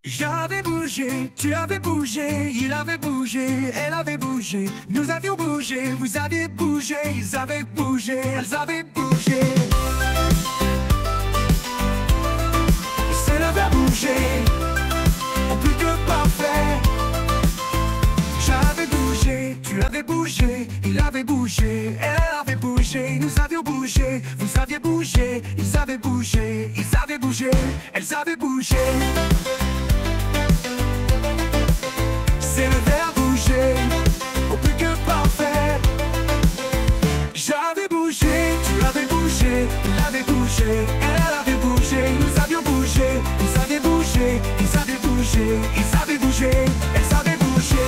J'avais bougé, tu avais bougé, il avait bougé, elle avait bougé, nous avions bougé, vous aviez bougé, ils avaient bougé, elles avaient bougé. C'est le verbe bouger, plus que parfait. J'avais bougé, tu avais bougé, il avait bougé, elle avait bougé, nous avions bougé, vous aviez bougé, ils avaient bougé, ils avaient bougé, elles avaient bougé. C'est le verbe bouger, au plus que parfait. J'avais bougé, tu avais bougé, il avait bougé, elle avait bougé, nous avions bougé, ils avaient bougé, ils avaient bougé, ils avaient bougé, elles avaient bougé.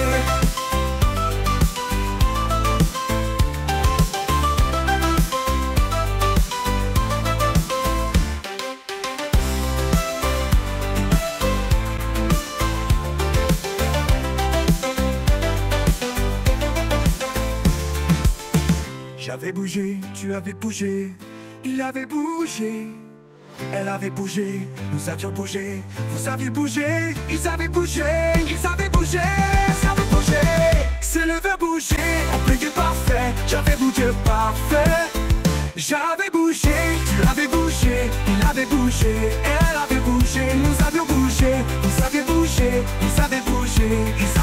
J'avais bougé, tu avais bougé, il avait bougé, elle avait bougé, nous avions bougé, vous aviez bougé, ils avaient bougé, ils avaient bougé, ça avait bougé. C'est le verbe bouger, en plus que parfait, j'avais bougé parfait. J'avais bougé, tu avais bougé, il avait bougé, elle avait bougé, nous avions bougé, vous aviez bougé, ils avaient bougé,